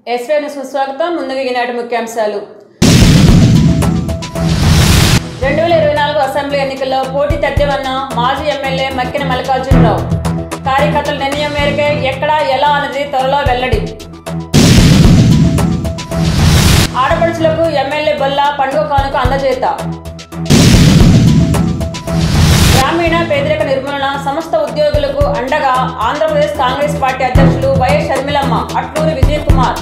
ఎస్వే news స్వాగతం. ముందుగా ఈనాటి ముఖ్యాంశాలు. 2024 అసెంబ్లీ ఎన్నికల్లో పోటీ తథ్యమన్న మాజీ ఎమ్మెల్యే మక్కిన మల్లికార్జునరావు. కార్యకర్తల నిర్ణయం మేరకే ఎక్కడ ఎలా అనేది త్వరలో వెల్లడి. ఆడపడుచులకు ఎమ్మెల్యే బొల్ల పండుగ కానుక అందజేత. గ్రామీణ పేదరిక నిర్మూలన సమస్త ఉద్యోగులకు అండగా ఆంధ్రప్రదేశ్ కాంగ్రెస్ పార్టీ అధ్యక్షులు వైఎస్ షర్మిలమ్మ. అట్లూరి విజయ్ కుమార్.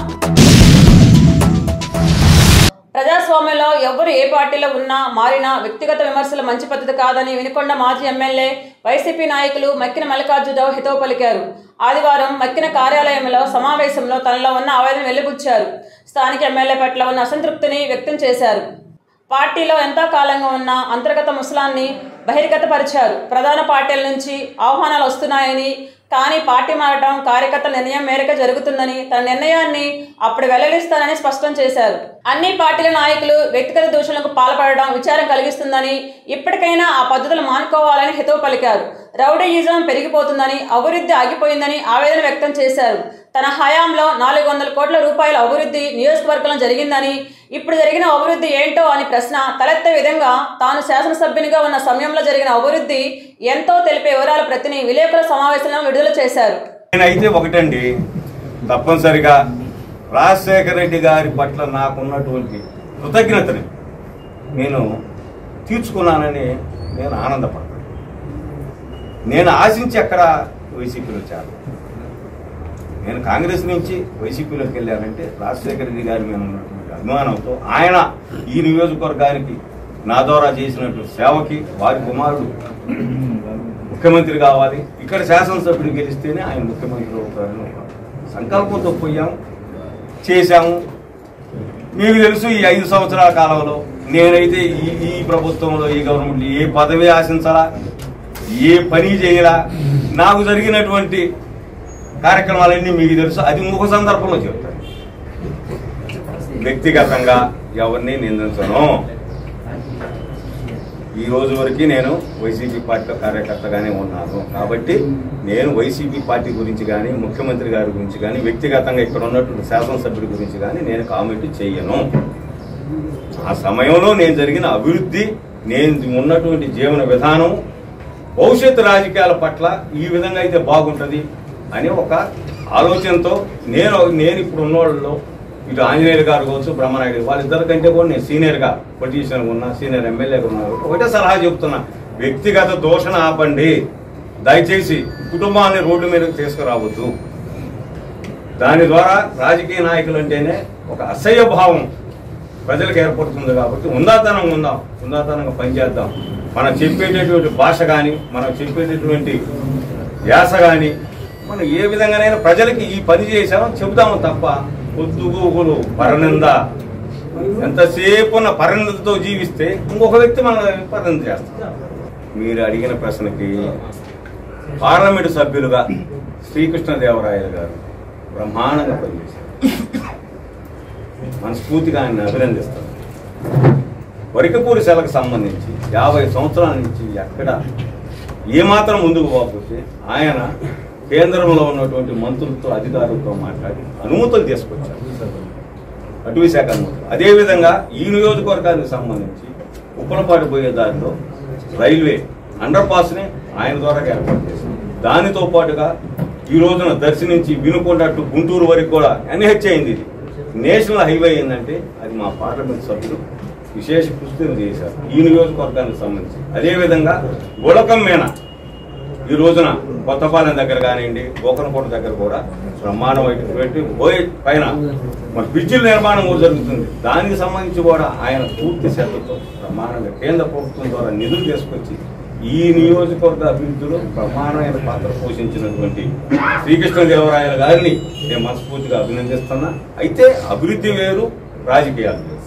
ప్రజాస్వామ్యంలో ఎవరు ఏ పార్టీలో ఉన్నా మారినా వ్యక్తిగత విమర్శలు మంచి పద్ధతి కాదని వినుకొండ మాజీ ఎమ్మెల్యే వైసీపీ నాయకులు మక్కిన మల్లికార్జునరావు హితవు పలికారు. ఆదివారం మక్కిన కార్యాలయంలో సమావేశంలో తనలో ఉన్న ఆవేదన వెలిబుచ్చారు. స్థానిక ఎమ్మెల్యే పట్ల ఉన్న అసంతృప్తిని వ్యక్తం చేశారు. పార్టీలో ఎంతో కాలంగా ఉన్న అంతర్గత ముసలాన్ని బహిర్గతపరిచారు. ప్రధాన పార్టీల నుంచి ఆహ్వానాలు వస్తున్నాయని, కానీ పార్టీ మారడం కార్యకర్తల నిర్ణయం మేరకు జరుగుతుందని, తన నిర్ణయాన్ని అప్పుడు వెల్లడిస్తానని స్పష్టం చేశారు. అన్ని పార్టీల నాయకులు వ్యక్తిగత దూషణలకు పాల్పడడం విచారం కలిగిస్తుందని, ఇప్పటికైనా ఆ పద్ధతులు మానుకోవాలని హితవు పలికారు. రౌడీయిజం పెరిగిపోతుందని, అభివృద్ధి ఆగిపోయిందని ఆవేదన వ్యక్తం చేశారు. తన హయాంలో 400 కోట్ల రూపాయల అభివృద్ధి నియోజకవర్గంలో జరిగిందని, ఇప్పుడు జరిగిన అభివృద్ధి ఏంటో అని ప్రశ్న తలెత్తే విధంగా తాను శాసనసభ్యునిగా ఉన్న సమయంలో జరిగిన అభివృద్ధి ఎంతో తెలిపే వివరాల ప్రతిని విలేకరుల సమావేశంలో విడుదల చేశారు. నేనైతే ఒకటండి, తప్పనిసరిగా రాజశేఖర రెడ్డి గారి పట్ల నాకున్నటువంటి కృతజ్ఞతని నేను తీర్చుకున్నానని నేను ఆనందపడతాను. నేను ఆశించి అక్కడ వైసీపీలో చేరాను. నేను కాంగ్రెస్ నుంచి వైసీపీలోకి వెళ్ళానంటే రాజశేఖర రెడ్డి గారి మీద ఉన్నటువంటి అభిమానంతో, ఆయన ఈ నియోజకవర్గానికి నా ద్వారా చేసినటువంటి సేవకి వారి కుమారుడు ముఖ్యమంత్రి కావాలి, ఇక్కడ శాసనసభ్యుడు గెలిస్తేనే ఆయన ముఖ్యమంత్రి అవుతారని సంకల్పంతో పోయాము, చేశాము. మీకు తెలుసు, ఈ 5 సంవత్సరాల కాలంలో నేనైతే ఈ ప్రభుత్వంలో ఈ గవర్నమెంట్ ఏ పదవి ఆశించాలా, ఏ పని చేయాలా, నాకు జరిగినటువంటి కార్యక్రమాలన్నీ మీకు తెలుసు. అది ఇంకొక సందర్భంలో చెప్తాను. వ్యక్తిగతంగా ఎవరిని నిందించను. ఈ రోజు వరకు నేను వైసీపీ పార్టీలో కార్యకర్తగానే ఉన్నాను. కాబట్టి నేను వైసీపీ పార్టీ గురించి కానీ, ముఖ్యమంత్రి గారి గురించి కానీ, వ్యక్తిగతంగా ఇక్కడ ఉన్నటువంటి శాసనసభ్యుడి గురించి కానీ నేను కామెంట్ చేయను. ఆ సమయంలో నేను జరిగిన అభివృద్ధి, నేను ఉన్నటువంటి జీవన విధానం, భవిష్యత్తు రాజకీయాల పట్ల ఈ విధంగా అయితే బాగుంటుంది అని ఒక ఆలోచనతో నేను ఇప్పుడు ఉన్నవాళ్ళలో ఇటు ఆంజనేయులు గారు కావచ్చు, బ్రహ్మనాయుడు, వాళ్ళిద్దరి కంటే కూడా నేను సీనియర్గా పొలిటీషియన్గా ఉన్నా, సీనియర్ ఎమ్మెల్యేగా ఉన్నారు. ఒకటే సలహా చెప్తున్నా, వ్యక్తిగత దూషణ ఆపండి. దయచేసి కుటుంబాన్ని రోడ్డు మీదకి తీసుకురావద్దు. దాని ద్వారా రాజకీయ నాయకులు అంటేనే ఒక అసహ్య భావం ప్రజలకు ఏర్పడుతుంది. కాబట్టి ఉందాతనంగా పనిచేద్దాం. మనం చెప్పేటటువంటి భాష కానీ, మనం చెప్పేటటువంటి యాస కానీ, మనం ఏ విధంగానైనా ప్రజలకి ఈ పని చేసామో చెబుతాము తప్ప పొద్దుగూకులు పరనింద, ఎంతసేపు ఉన్న పరనిందతో జీవిస్తే ఇంకొక వ్యక్తి మనం పరనింద చేస్తాం. మీరు అడిగిన ప్రశ్నకి పార్లమెంటు సభ్యులుగా శ్రీకృష్ణదేవరాయలు గారు బ్రహ్మాండంగా పనిచేశారు. మనస్ఫూర్తిగా ఆయన అభినందిస్తాను. వరికపూరి సెలకు సంబంధించి 50 సంవత్సరాల నుంచి ఎక్కడ ఏమాత్రం ముందుకు పోకపోతే ఆయన కేంద్రంలో ఉన్నటువంటి మంత్రులతో, అధికారులతో మాట్లాడి అనుమతులు తీసుకొచ్చారు, అటవీ శాఖ అనుమతులు. అదేవిధంగా ఈ నియోజకవర్గానికి సంబంధించి ఉప్పలపాటి పోయే దారిలో రైల్వే అండర్ పాస్ని ఆయన ద్వారా ఏర్పాటు చేశారు. దానితో పాటుగా ఈ రోజున దర్శి నుంచి వినుకొండ టు గుంటూరు వరకు కూడా ఎన్హెచ్ అయింది. ఇది నేషనల్ హైవే అయిందంటే అది మా పార్లమెంట్ సభ్యులు విశేష కృషి చేశారు ఈ నియోజకవర్గానికి సంబంధించి. అదేవిధంగా గుళకం మేన ఈ రోజున కొత్తపాలెం దగ్గర కానివ్వండి, గోకనకోట దగ్గర కూడా బ్రహ్మాండమైనటువంటి పైన మన బ్రిడ్జిల నిర్మాణం కూడా జరుగుతుంది. దానికి సంబంధించి కూడా ఆయన పూర్తి శ్రద్ధతో బ్రహ్మాండంగా కేంద్ర ప్రభుత్వం ద్వారా నిధులు తీసుకొచ్చి ఈ నియోజకవర్గ అభివృద్ధిలో బ్రహ్మాండమైన పాత్ర పోషించినటువంటి శ్రీకృష్ణదేవరాయలు గారిని నేను మనస్ఫూర్తిగా అభినందిస్తున్నా. అయితే అభివృద్ధి వేరు, రాజకీయాలు వేరు.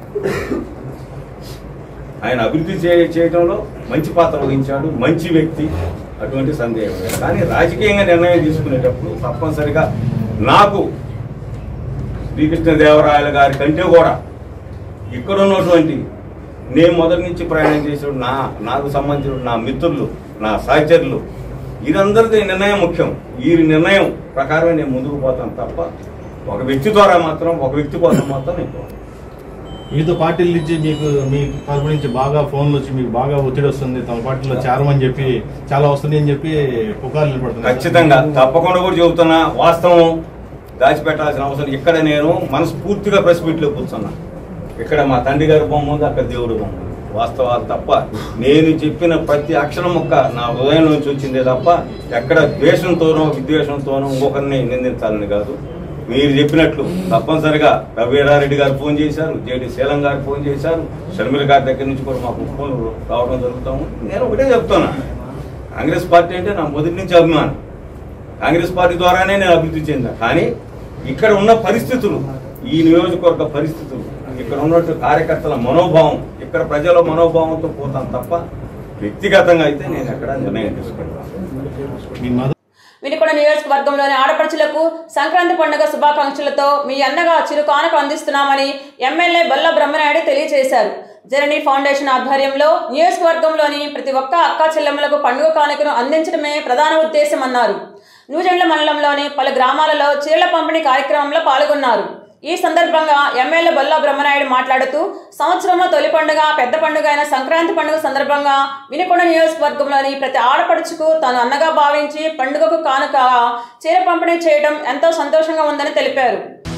ఆయన అభివృద్ధి చేయడంలో మంచి పాత్ర వహించాడు, మంచి వ్యక్తి, అటువంటి సందేహం లేదు. కానీ రాజకీయంగా నిర్ణయం తీసుకునేటప్పుడు తప్పనిసరిగా నాకు శ్రీకృష్ణదేవరాయలు గారి కంటే కూడా ఇక్కడ ఉన్నటువంటి నేను మొదటి నుంచి ప్రయాణం చేసిన నాకు సంబంధించిన నా మిత్రులు, నా సహచరులు, వీరందరికీ నిర్ణయం ముఖ్యం. ఈ నిర్ణయం ప్రకారమే నేను ముందుకు పోతాను తప్ప ఒక వ్యక్తి ద్వారా మాత్రం ఒక వ్యక్తి కోసం మాత్రం నేను పోను. వివిధ పార్టీల నుంచి మీ తరపు నుంచి బాగా ఫోన్లు వచ్చి మీకు బాగా ఒత్తిడి వస్తుంది, తమ పార్టీలో చేరమని చెప్పి చాలా వస్తుంది అని చెప్పి పుకార్లు నిలబడుతుంది. ఖచ్చితంగా తప్పకుండా కూడా చెబుతున్నా, వాస్తవం దాచిపెట్టాల్సిన అవసరం. ఇక్కడ నేను మనస్ఫూర్తిగా ప్రెస్ మీట్లో కూర్చున్నా. ఇక్కడ మా తండ్రి గారి బొమ్మ ఉంది, అక్కడ దేవుడు బొమ్మ ఉంది. వాస్తవాలు తప్ప నేను చెప్పిన ప్రతి అక్షరం ఒక్క నా హృదయం నుంచి వచ్చిందే తప్ప ఎక్కడ ద్వేషంతోనో విద్వేషంతోనో ఇంకొకరిని నిందించాలని కాదు. మీరు చెప్పినట్లు తప్పనిసరిగా రవీరారెడ్డి గారు ఫోన్ చేశారు, జేడి శీలం గారు ఫోన్ చేశారు, షర్మిల గారి దగ్గర నుంచి కూడా మాకు ఫోన్లు రావడం జరుగుతాము. నేను ఒకటే చెప్తున్నా, కాంగ్రెస్ పార్టీ అంటే నా మొదటి నుంచి అభిమానం. కాంగ్రెస్ పార్టీ ద్వారానే నేను అభివృద్ధి చెందా. కానీ ఇక్కడ ఉన్న పరిస్థితులు, ఈ నియోజకవర్గ పరిస్థితులు, ఇక్కడ ఉన్నట్టు కార్యకర్తల మనోభావం, ఇక్కడ ప్రజల మనోభావంతో పోతాను తప్ప వ్యక్తిగతంగా అయితే నేను ఎక్కడ నిర్ణయం తీసుకుంటాను. వినుకొండ నియోజకవర్గంలోని ఆడపడుచులకు సంక్రాంతి పండుగ శుభాకాంక్షలతో మీ అన్నగా చిరు కానుక అందిస్తున్నామని ఎమ్మెల్యే బొల్ల బ్రహ్మనాయుడు తెలియజేశారు. జననీ ఫౌండేషన్ ఆధ్వర్యంలో నియోజకవర్గంలోని ప్రతి ఒక్క అక్కా చెల్లెమ్మలకు పండుగ కానుకను అందించడమే ప్రధాన ఉద్దేశం అన్నారు. నూజెండ్ల మండలంలోని పలు గ్రామాలలో చీరల పంపిణీ కార్యక్రమంలో పాల్గొన్నారు. ఈ సందర్భంగా ఎమ్మెల్యే బొల్ల బ్రహ్మనాయుడు మాట్లాడుతూ సంవత్సరంలో తొలి పండుగ పెద్ద పండుగ అయిన సంక్రాంతి పండుగ సందర్భంగా వినుకొండ నియోజకవర్గంలోని ప్రతి ఆడపడుచుకు తాను అన్నగా భావించి పండుగకు కానుక చీర పంపిణీ చేయడం ఎంతో సంతోషంగా ఉందని తెలిపారు.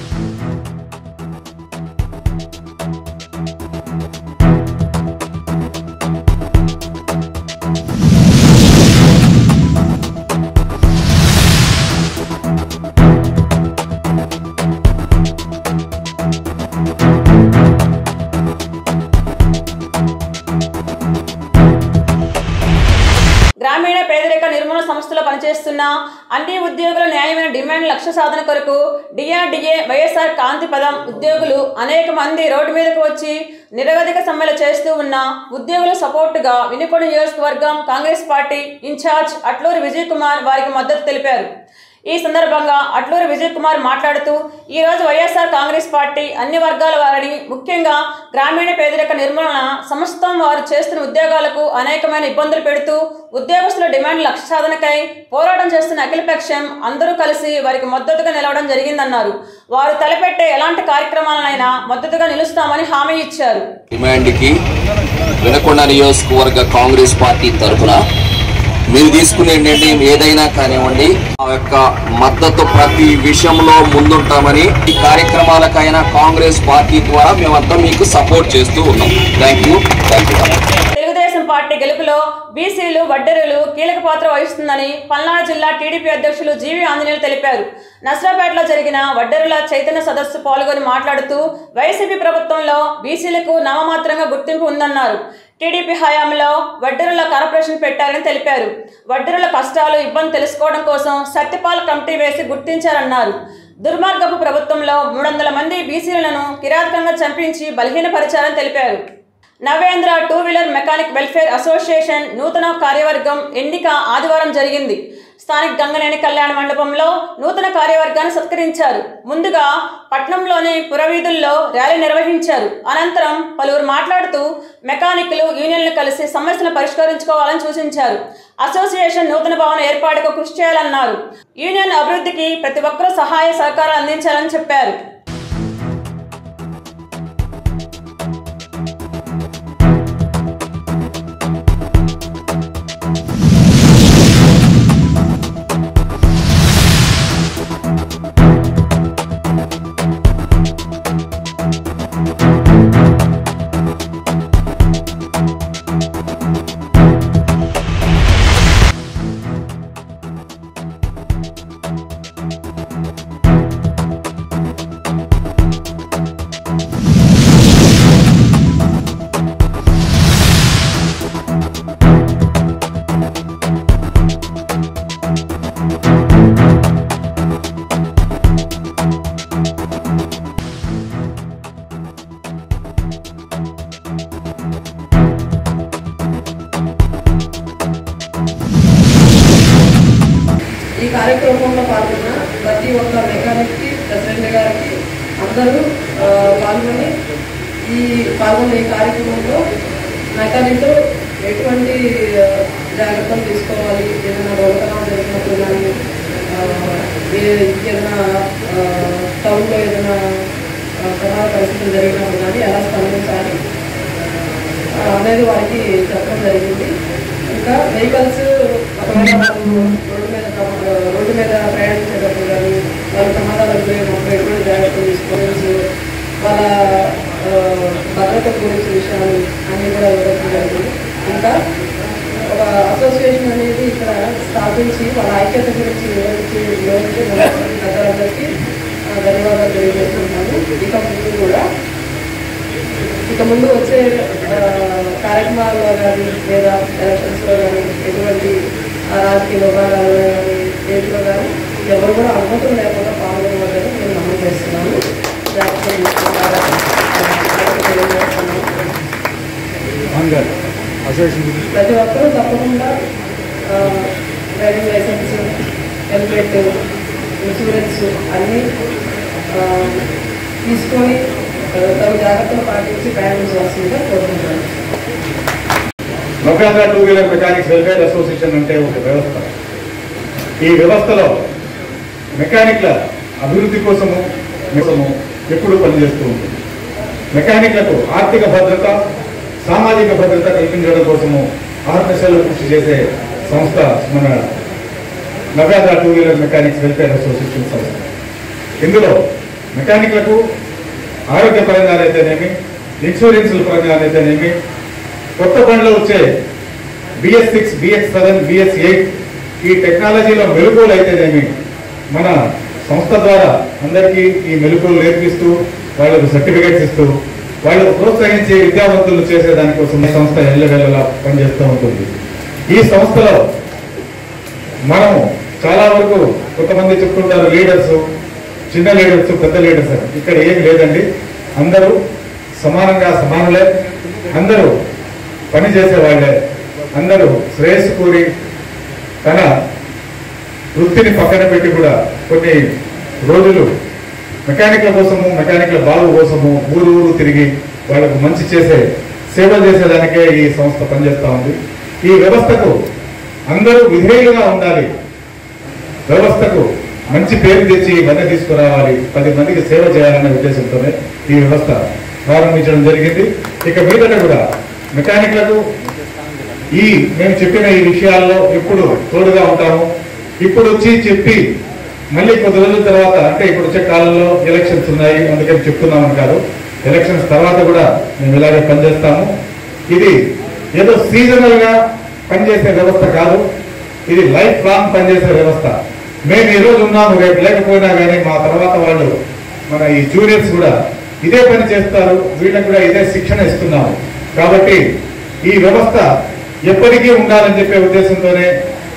గ్రామీణ పేదరిక నిర్మూలన సంస్థలో పనిచేస్తున్న అన్ని ఉద్యోగుల న్యాయమైన డిమాండ్ లక్ష్య సాధన కొరకు డిఆర్డీఏ వైఎస్ఆర్ కాంతి పదం ఉద్యోగులు అనేక మంది రోడ్డు మీదకు వచ్చి నిరవధిక సమ్మెలు చేస్తూ ఉన్న ఉద్యోగుల సపోర్టుగా వినుకొండ నియోజకవర్గం Congress party in charge Atluri Vijay Kumar వారికి మద్దతు తెలిపారు. ఈ సందర్భంగా అట్లూరి విజయ్ కుమార్ మాట్లాడుతూ ఈరోజు వైఎస్ఆర్ కాంగ్రెస్ పార్టీ అన్ని వర్గాల వారిని, ముఖ్యంగా గ్రామీణ పేదరిక నిర్మూలన సమస్తం వారు చేస్తున్న ఉద్యోగాలకు అనేకమైన ఇబ్బందులు పెడుతూ ఉద్యోగస్తుల డిమాండ్ లక్ష్య సాధనకై పోరాటం చేస్తున్న అఖిలపక్షం అందరూ కలిసి వారికి మద్దతుగా నిలవడం జరిగిందన్నారు. వారు తలపెట్టే ఎలాంటి కార్యక్రమాలనైనా మద్దతుగా నిలుస్తామని హామీ ఇచ్చారు. డిమాండ్కి వినుకొండ నియోజకవర్గ కాంగ్రెస్ పార్టీ తరఫున మీరు తీసుకునే నిర్ణయం ఏదైనా కానివ్వండి, ఆ యొక్క మద్దతు ప్రతి విషయంలో ముందుంటామని, ఈ కార్యక్రమాలకైనా కాంగ్రెస్ పార్టీ ద్వారా మేమంతా మీకు సపోర్ట్ చేస్తూ ఉన్నాం. Thank you. తెలుగుదేశం పార్టీ గెలుపులో బీసీలు వడ్డెరులు కీలక పాత్ర వహిస్తుందని పల్నాడు జిల్లా టీడీపీ అధ్యక్షులు జీవి ఆంజనేయులు తెలిపారు. నస్రాపేటలో జరిగిన వడ్డెరుల చైతన్య సదస్సు పాల్గొని మాట్లాడుతూ వైసీపీ ప్రభుత్వంలో బీసీలకు నామమాత్రంగా గుర్తింపు ఉందన్నారు. టీడీపీ హయాంలో వడ్డెరుల కార్పొరేషన్ పెట్టారని తెలిపారు. వడ్డెరుల కష్టాలు ఇబ్బంది తెలుసుకోవడం కోసం సత్యపాల్ కమిటీ వేసి గుర్తించారన్నారు. దుర్మార్గపు ప్రభుత్వంలో 300 మంది బీసీలను కిరాతకంగా చంపించి బలహీనపరిచారని తెలిపారు. Navendra 2 wheeler mechanic welfare association నూతన కార్యవర్గం ఎన్నిక ఆదివారం జరిగింది. స్థానిక గంగనేని కళ్యాణ మండపంలో నూతన కార్యవర్గాన్ని సత్కరించారు. ముందుగా పట్నంలోని పురవీధుల్లో ర్యాలీ నిర్వహించారు. అనంతరం పలువురు మాట్లాడుతూ మెకానిక్లు యూనియన్లు కలిసి సమస్యలను పరిష్కరించుకోవాలని సూచించారు. అసోసియేషన్ నూతన భవన ఏర్పాటుకు కృషి చేయాలన్నారు. యూనియన్ అభివృద్ధికి ప్రతి ఒక్కరూ సహాయ సహకారాలు అందించాలని చెప్పారు. ఈ కార్యక్రమంలో పాల్గొన్న ప్రతి ఒక్క మెకానిక్కి, ప్రెసిడెంట్ గారికి అందరూ పాల్గొన్న ఈ కార్యక్రమంలో మెకానిక్లు ఎటువంటి జాగ్రత్తలు తీసుకోవాలి, ఏదైనా దొంగతనం జరిగినప్పుడు కానీ ఏదైనా టౌన్లో ఏదైనా ప్రమాద పరిస్థితులు జరిగినప్పుడు కానీ ఎలా స్పందించాలి అనేది వారికి చెప్పడం జరిగింది. ఇంకా వెహికల్స్ ఒకవేళ రోడ్డు మీద ప్రయాణించేటప్పుడు కానీ వాళ్ళ ప్రమాదాలకు గురైనప్పుడు ఎటువంటి జాగ్రత్తలు తీసుకోవచ్చు, వాళ్ళ భద్రత గురించి విషయాలు అన్నీ కూడా ఇవ్వడం జరిగింది. ఇంకా ఒక అసోసియేషన్ అనేది ఇక్కడ స్థాపించి వాళ్ళ ఐక్యత గురించి వివరించి పెద్దలందరికీ ధన్యవాదాలు తెలియజేస్తున్నాను. ఇక ముందు వచ్చే కార్యక్రమాల్లో కానీ లేదా ఎలక్షన్స్లో కానీ ఎటువంటి రాజకీయ విభాగాల్లో కానీ దేంట్లో కానీ ఎవరు కూడా అనుమతులు లేకుండా పాల్గొనవద్దని నేను నమోదు చేస్తున్నాను. ప్రతి ఒక్కరూ తప్పకుండా డ్రైవింగ్ లైసెన్స్, హెల్మెట్, ఇన్సూరెన్స్ అన్నీ తీసుకొని తగు జాగ్రత్తలు పాటించి ప్రయాణించవలసిందిగా కోరుకుంటున్నాను. Navyandhra two wheeler mechanics welfare association అంటే ఒక వ్యవస్థ. ఈ వ్యవస్థలో మెకానిక్ల అభివృద్ధి కోసము ఎప్పుడు పనిచేస్తూ ఉంటుంది. మెకానిక్లకు ఆర్థిక భద్రత, సామాజిక భద్రత కల్పించడం కోసము ఆర్ఎస్ఎల్ కృషి చేసే సంస్థ మన Navyandhra two wheeler mechanics welfare association సంస్థ. ఇందులో మెకానిక్లకు ఆరోగ్యపరంగా అయితేనేమి, ఇన్సూరెన్సుల పరంగా అయితేనేమి, కొత్త బండ్లో వచ్చే BS6, BS7, BS8 ఈ టెక్నాలజీలో మెలుకువలు అయితేనేమి మన సంస్థ ద్వారా అందరికీ ఈ మెలుకువలు నేర్పిస్తూ వాళ్ళకు సర్టిఫికేట్స్ ఇస్తూ వాళ్ళకు ప్రోత్సహించి విద్యావంతులు చేసే దానికోసం ఈ సంస్థ ఎల్లవెల్లలా పనిచేస్తూ ఉంటుంది. ఈ సంస్థలో మనము చాలా వరకు కొంతమంది చెప్తుంటారు లీడర్స్, చిన్న లీడర్స్, పెద్ద లీడర్స్ అని. ఇక్కడ ఏం లేదండి. అందరూ సమానంగా సమానులే, అందరూ పని చేసేవాళ్లే, అందరూ శ్రేయస్సు కోరి తన వృత్తిని పక్కన పెట్టి కూడా కొన్ని రోజులు మెకానిక్ల కోసము, మెకానిక్ల బాగు కోసము ఊరు తిరిగి వాళ్ళకు మంచి చేసే సేవ చేసేదానికే ఈ సంస్థ పనిచేస్తూ ఉంది. ఈ వ్యవస్థకు అందరూ విధేయులుగా ఉండాలి, వ్యవస్థకు మంచి పేరు తెచ్చి వన్నె తీసుకురావాలి, 10 మందికి సేవ చేయాలనే ఉద్దేశంతోనే ఈ వ్యవస్థ ప్రారంభించడం జరిగింది. ఇక మీదట కూడా మెకానిక్లకు మేము చెప్పిన ఈ విషయాల్లో ఎప్పుడు తోడుగా ఉంటాము. ఇప్పుడు వచ్చి చెప్పి మళ్ళీ కొద్ది రోజుల తర్వాత, అంటే ఇప్పుడు వచ్చే కాలంలో ఎలక్షన్స్ ఉన్నాయి అందుకని చెప్తున్నామని కాదు, ఎలక్షన్స్ తర్వాత కూడా మేము ఇలాగే పనిచేస్తాము. ఇది ఏదో సీజనల్ గా పనిచేసే వ్యవస్థ కాదు, ఇది లైఫ్ లాంగ్ పనిచేసే వ్యవస్థ. మేము ఈ రోజు ఉన్నాము, రేపు లేకపోయినా కానీ మా తర్వాత వాళ్ళు మన ఈ జూనియర్స్ కూడా ఇదే పని చేస్తారు, వీళ్ళకి కూడా ఇదే శిక్షణ ఇస్తున్నాము. కాబట్టి ఈ వ్యవస్థ ఎప్పటికీ ఉండాలని చెప్పే ఉద్దేశంతోనే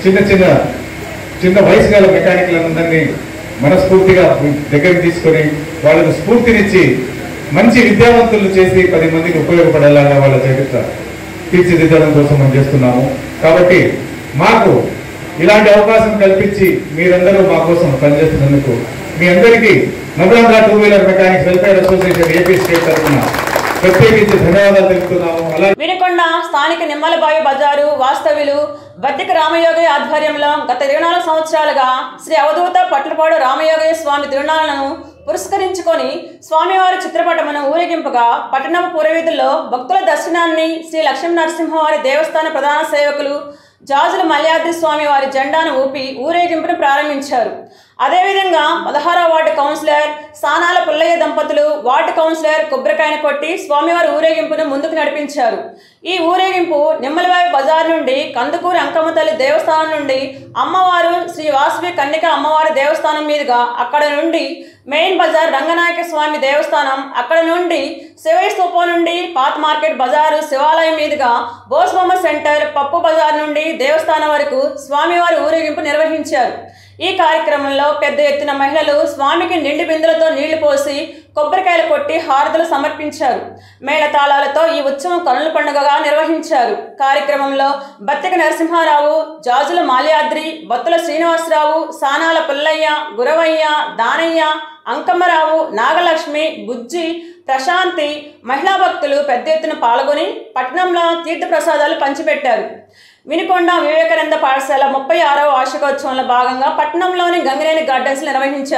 చిన్న వయసు గల మెకానిక్లందరినీ మనస్ఫూర్తిగా దగ్గరికి తీసుకొని వాళ్ళకు స్ఫూర్తినిచ్చి మంచి విద్యావంతులు చేసి 10 మందికి ఉపయోగపడేలాగా వాళ్ళ చరిత్ర తీర్చిదిద్దడం కోసం మనం చేస్తున్నాము. కాబట్టి మాకు ఇలాంటి అవకాశం కల్పించి మీరందరూ మా కోసం పనిచేస్తున్నందుకు మీ అందరికీ Navyandhra two wheeler mechanics welfare association AP state తరఫున ప్రత్యేకించి ధన్యవాదాలు తెలుపుతున్నాము. వినుకొండ స్థానిక నిమ్మలబావి బజారు వాస్తవ్యులు బద్దిక రామయోగయ్య ఆధ్వర్యంలో గత 24 సంవత్సరాలుగా శ్రీ అవధూత పట్లపాడు రామయోగయ్య స్వామి తిరునాళ్లను పురస్కరించుకొని స్వామివారి చిత్రపటమును ఊరేగింపుగా పట్టణం పురవీధుల్లో భక్తుల దర్శనాన్ని శ్రీ లక్ష్మీ నరసింహవారి దేవస్థాన ప్రధాన సేవకులు జాజుల మల్యాద్రి స్వామి వారి జెండాను ఊపి ఊరేగింపును ప్రారంభించారు. అదేవిధంగా 16వ వార్డు కౌన్సిలర్ సానాల పుల్లయ్య దంపతులు వార్డు కౌన్సిలర్ కొబ్బరికాయను కొట్టి స్వామివారి ఊరేగింపును ముందుకు నడిపించారు. ఈ ఊరేగింపు నిమ్మలవాయి బజార్ నుండి కందుకూరి అంకమ్మ తల్లి దేవస్థానం నుండి అమ్మవారు శ్రీ వాసవి కన్నిక అమ్మవారి దేవస్థానం మీదుగా, అక్కడ నుండి మెయిన్ బజార్ రంగనాయక స్వామి దేవస్థానం, అక్కడ నుండి శివయ్య స్తూపం నుండి పాత మార్కెట్ బజారు శివాలయం మీదుగా బోస్బొమ్మ సెంటర్ పప్పు బజార్ నుండి దేవస్థానం వరకు స్వామివారి ఊరేగింపు నిర్వహించారు. ఈ కార్యక్రమంలో పెద్ద ఎత్తున మహిళలు స్వామికి నిండి బిందులతో నీళ్లు పోసి కొబ్బరికాయలు కొట్టి హారతులు సమర్పించారు. మేళతాళాలతో ఈ ఉత్సవం కనుల పండుగగా నిర్వహించారు. కార్యక్రమంలో బత్తిక నరసింహారావు, జాజుల మాల్యాద్రి, బత్తుల శ్రీనివాసరావు, సానాల పుల్లయ్య, గురవయ్య, దానయ్య, అంకమ్మరావు, నాగలక్ష్మి, బుజ్జి, ప్రశాంతి, మహిళా భక్తులు పెద్ద ఎత్తున పాల్గొని పట్టణంలో తీర్థప్రసాదాలు పంచిపెట్టారు. వినుకొండ వివేకానంద పాఠశాల 36వ వార్షికోత్సవంలో భాగంగా పట్టణంలోని గంగినేని గార్డెన్స్ నిర్వహించారు.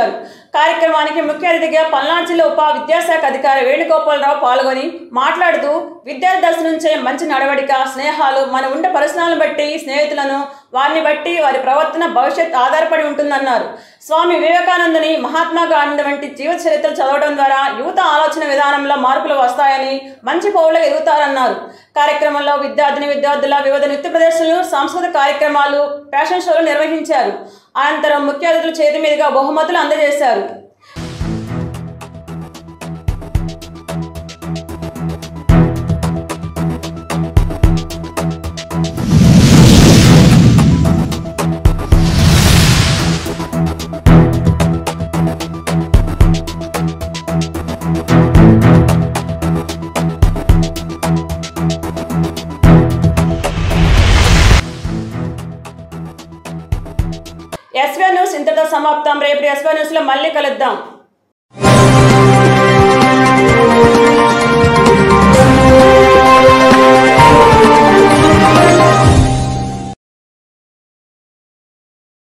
కార్యక్రమానికి ముఖ్య అతిథిగా పల్నాడు జిల్లా ఉప విద్యాశాఖ అధికారి వేణుగోపాలరావు పాల్గొని మాట్లాడుతూ విద్యార్థి దశ నుంచే మంచి నడవడిక, స్నేహాలు, మన ఉండే పరిసరాలను బట్టి స్నేహితులను, వారిని బట్టి వారి ప్రవర్తన భవిష్యత్ ఆధారపడి ఉంటుందన్నారు. స్వామి వివేకానందుని, మహాత్మా గాంధీ వంటి జీవిత చరిత్రలు చదవడం ద్వారా యువత ఆలోచన విధానంలో మార్పులు వస్తాయని, మంచి పౌరులుగా ఎదుగుతారన్నారు. కార్యక్రమంలో విద్యార్థుల వివిధ నృత్య ప్రదర్శనలు, సాంస్కృతిక కార్యక్రమాలు, ఫ్యాషన్ షోలు నిర్వహించారు. అనంతరం ముఖ్య అతిథుల చేతి మీదుగా బహుమతులు అందజేశారు. ఎస్వీ న్యూస్ ఇంతటితో సమాప్తం. రేపు ఎస్వీ న్యూస్లో మళ్ళీ కలుద్దాం.